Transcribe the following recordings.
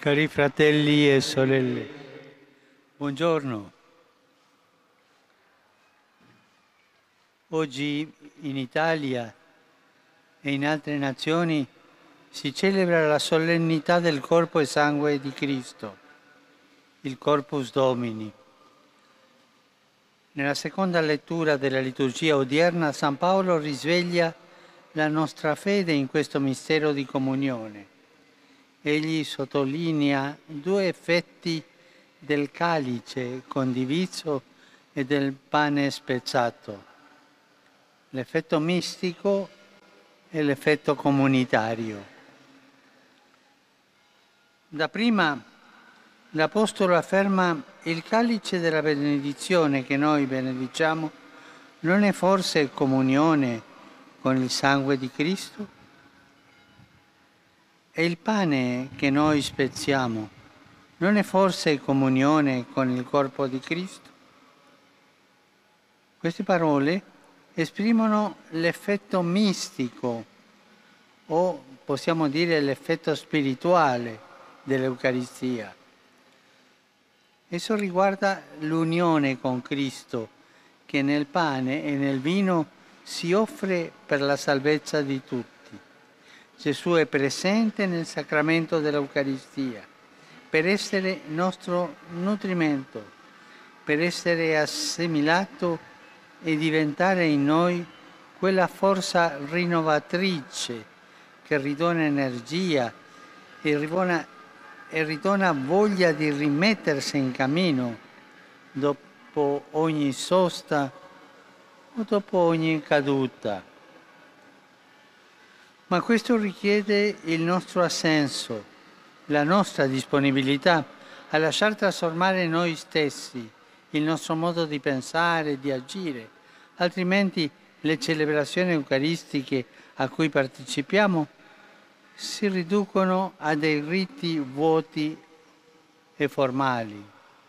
Cari fratelli e sorelle, buongiorno. Oggi in Italia e in altre nazioni si celebra la solennità del corpo e sangue di Cristo, il Corpus Domini. Nella seconda lettura della liturgia odierna, San Paolo risveglia la nostra fede in questo mistero di comunione. Egli sottolinea due effetti del calice condiviso e del pane spezzato: l'effetto mistico e l'effetto comunitario. Dapprima l'Apostolo afferma: il calice della benedizione che noi benediciamo non è forse comunione con il sangue di Cristo? E il pane che noi spezziamo non è forse comunione con il corpo di Cristo? Queste parole esprimono l'effetto mistico, o possiamo dire l'effetto spirituale dell'Eucaristia. Esso riguarda l'unione con Cristo, che nel pane e nel vino si offre per la salvezza di tutti. Gesù è presente nel sacramento dell'Eucaristia per essere nostro nutrimento, per essere assimilato e diventare in noi quella forza rinnovatrice che ridona energia e ridona voglia di rimettersi in cammino dopo ogni sosta o dopo ogni caduta. Ma questo richiede il nostro assenso, la nostra disponibilità a lasciar trasformare noi stessi, il nostro modo di pensare e di agire, altrimenti le celebrazioni eucaristiche a cui partecipiamo si riducono a dei riti vuoti e formali.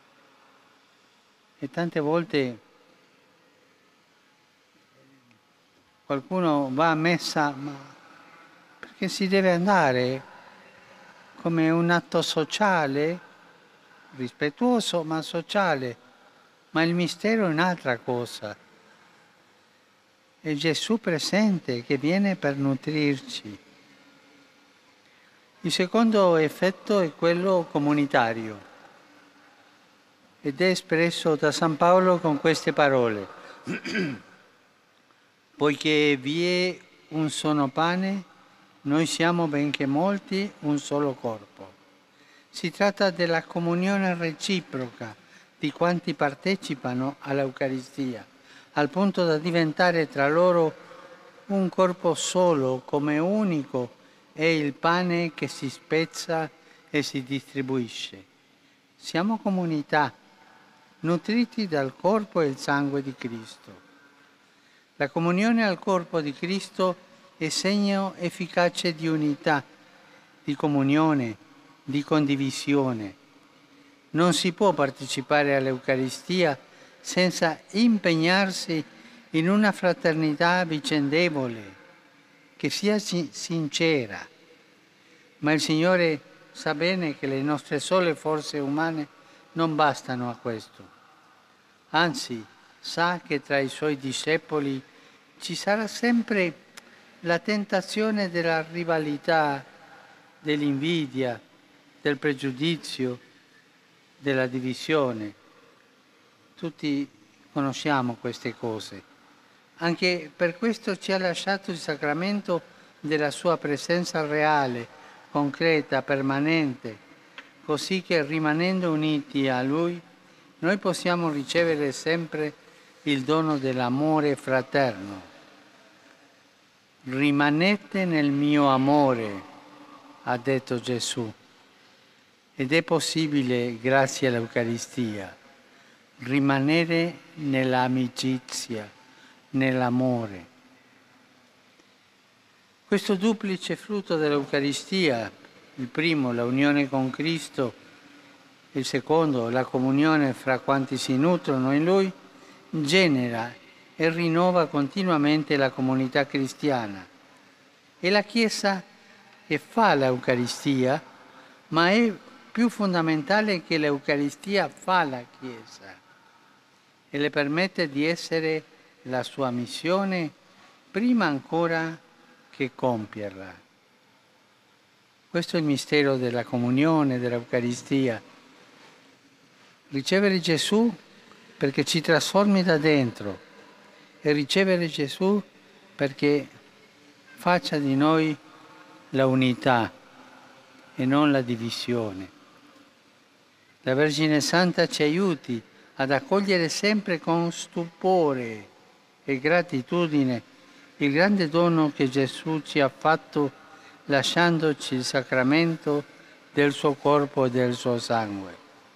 E tante volte qualcuno va a messa, ma perché si deve andare come un atto sociale, rispettoso ma sociale, ma il mistero è un'altra cosa. È Gesù presente che viene per nutrirci. Il secondo effetto è quello comunitario ed è espresso da San Paolo con queste parole: poiché vi è un solo pane, noi siamo, benché molti, un solo corpo. Si tratta della comunione reciproca di quanti partecipano all'Eucaristia, al punto da diventare tra loro un corpo solo, come unico è il pane che si spezza e si distribuisce. Siamo comunità, nutriti dal corpo e il sangue di Cristo. La comunione al corpo di Cristo è segno efficace di unità, di comunione, di condivisione. Non si può partecipare all'Eucaristia senza impegnarsi in una fraternità vicendevole, che sia sincera. Ma il Signore sa bene che le nostre sole forze umane non bastano a questo. Anzi, sa che tra i Suoi discepoli ci sarà sempre la tentazione della rivalità, dell'invidia, del pregiudizio, della divisione. Tutti conosciamo queste cose. Anche per questo ci ha lasciato il sacramento della sua presenza reale, concreta, permanente, così che rimanendo uniti a Lui noi possiamo ricevere sempre il dono dell'amore fraterno. Rimanete nel mio amore, ha detto Gesù, ed è possibile, grazie all'Eucaristia, rimanere nell'amicizia, nell'amore. Questo duplice frutto dell'Eucaristia, il primo, la unione con Cristo, il secondo, la comunione fra quanti si nutrono in Lui, genera e rinnova continuamente la comunità cristiana. E la Chiesa che fa l'Eucaristia, ma è più fondamentale che l'Eucaristia fa alla Chiesa e le permette di essere la sua missione prima ancora che compierla. Questo è il mistero della comunione, dell'Eucaristia. Ricevere Gesù perché ci trasformi da dentro e ricevere Gesù perché faccia di noi la unità e non la divisione. La Vergine Santa ci aiuti ad accogliere sempre con stupore e gratitudine il grande dono che Gesù ci ha fatto lasciandoci il sacramento del suo corpo e del suo sangue.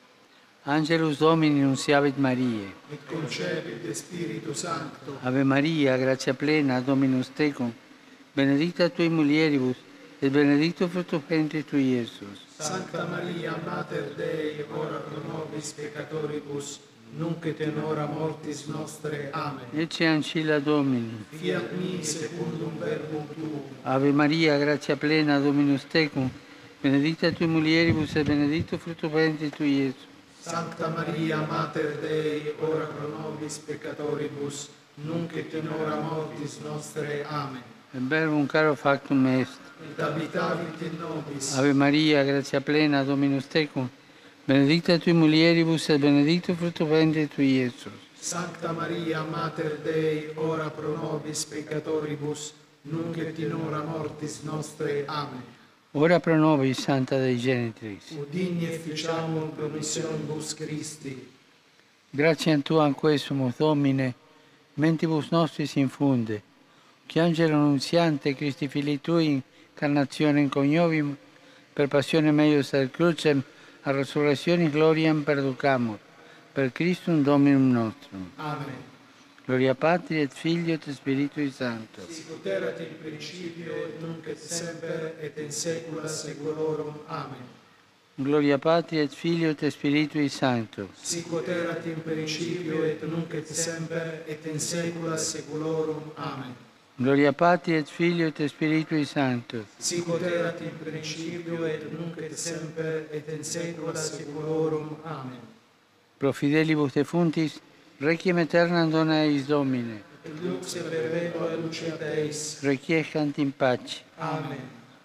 Angelus Domini nunciavit Mariae. Et concepit Spiritu Sancto. Ave Maria, grazia plena, Dominus tecum, benedicta tui mulieribus, et benedictus fructus ventris tui, Iesus. Sancta Maria, Mater Dei, ora pro nobis peccatoribus, nunc et in hora mortis nostre. Amen. Ecce ancilla Domini. Fiat mi secundum verbum tuum. Ave Maria, grazia plena, Dominus tecum, benedicta tui mulieribus, et benedictus fructus ventris tui, Iesus. Sancta Maria, Mater Dei, ora pro nobis peccatoribus, nunc et in hora mortis nostre. Amen. Et verbum caro factum est. Et habitavit in nobis. Ave Maria, grazia plena, Dominus tecum, benedicta tui mulieribus, et benedictus fructus ventris tui, Iesus. Sancta Maria, Mater Dei, ora pro nobis peccatoribus, nunc et in hora mortis nostre. Amen. Ora pro nobis, Santa Dei Genitris. Udigni efficiamur promissionibus Christi. Gratiam Tuam quesumus, Domine, mentibus nostris infunde, che angelo nunziante Christi Filii Tui incarnationem coniovim, per passione meius ad crucem, a resurrectionis gloriam perducamur, per Christum Dominum nostrum. Amen. Gloria Patri et Filio et Spiritui Sancto. Sicut erat in principio et nunc et semper et in saecula saeculorum. Amen. Gloria Patri et Filio et Spiritui Sancto. Sicut erat in principio et nunc et semper et in saecula saeculorum. Amen. Gloria Patri et Filio et Spiritui Sancto. Sicut erat in principio et nunc et semper et in saecula saeculorum. Amen. Pro fidelibus defuntis, requiem aeternam dona eis Domine. Et lux perpetua luceat eis. Requiescant in pace. Amen.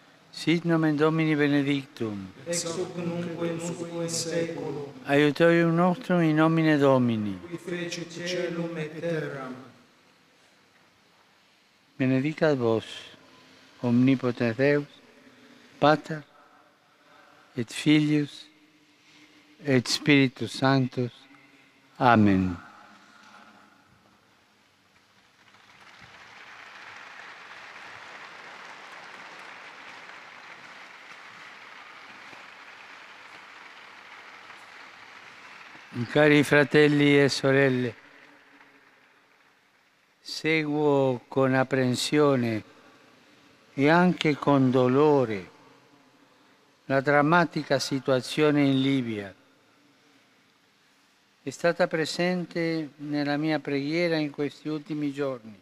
Sit nomen Domini benedictum. Ex hoc nunc et nunc in saeculum. Aiutorium nostrum in nomine Domini. Qui fecit caelum et terram. Benedicat vos, omnipotens Deus, Pater, et Filius, et Spiritus Sanctus. Amen. Cari fratelli e sorelle, seguo con apprensione e anche con dolore la drammatica situazione in Libia. È stata presente nella mia preghiera in questi ultimi giorni.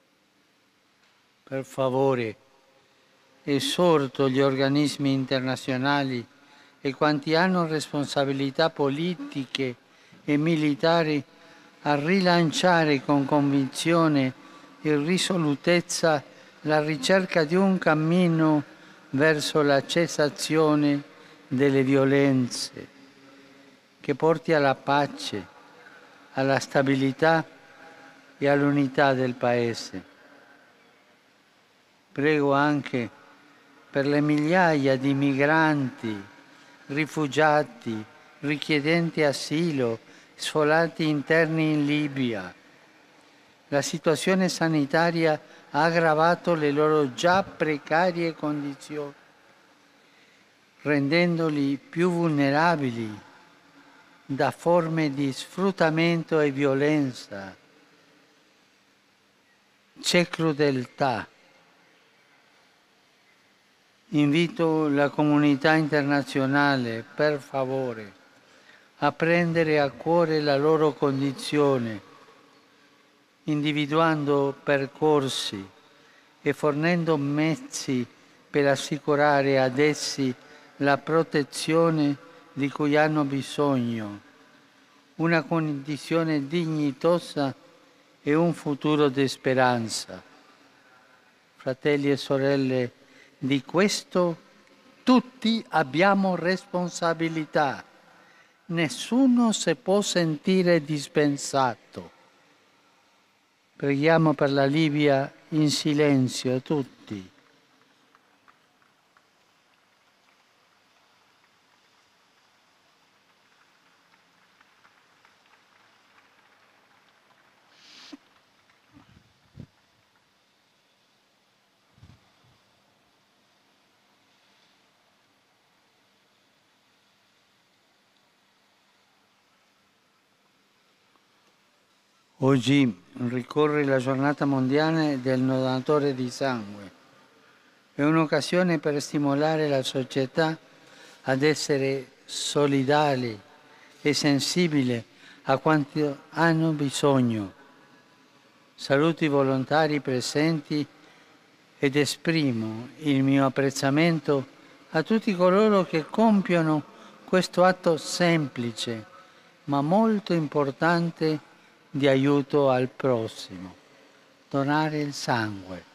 Per favore, esorto gli organismi internazionali e quanti hanno responsabilità politiche e militari a rilanciare con convinzione e risolutezza la ricerca di un cammino verso la cessazione delle violenze, che porti alla pace, alla stabilità e all'unità del Paese. Prego anche per le migliaia di migranti, rifugiati, richiedenti asilo, sfollati interni in Libia. La situazione sanitaria ha aggravato le loro già precarie condizioni, rendendoli più vulnerabili da forme di sfruttamento e violenza. C'è crudeltà. Invito la comunità internazionale, per favore, a prendere a cuore la loro condizione, individuando percorsi e fornendo mezzi per assicurare ad essi la protezione di cui hanno bisogno, una condizione dignitosa e un futuro di speranza. Fratelli e sorelle, di questo tutti abbiamo responsabilità. Nessuno si può sentire dispensato. Preghiamo per la Libia in silenzio tutti. Oggi ricorre la giornata mondiale del donatore di sangue. È un'occasione per stimolare la società ad essere solidali e sensibili a quanti hanno bisogno. Saluto i volontari presenti ed esprimo il mio apprezzamento a tutti coloro che compiono questo atto semplice ma molto importante di aiuto al prossimo, donare il sangue.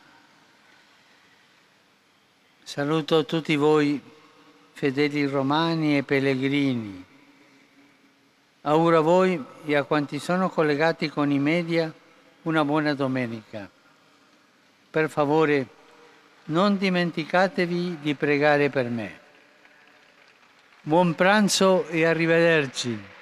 Saluto tutti voi, fedeli romani e pellegrini. Auguro a voi e a quanti sono collegati con i media una buona domenica. Per favore, non dimenticatevi di pregare per me. Buon pranzo e arrivederci.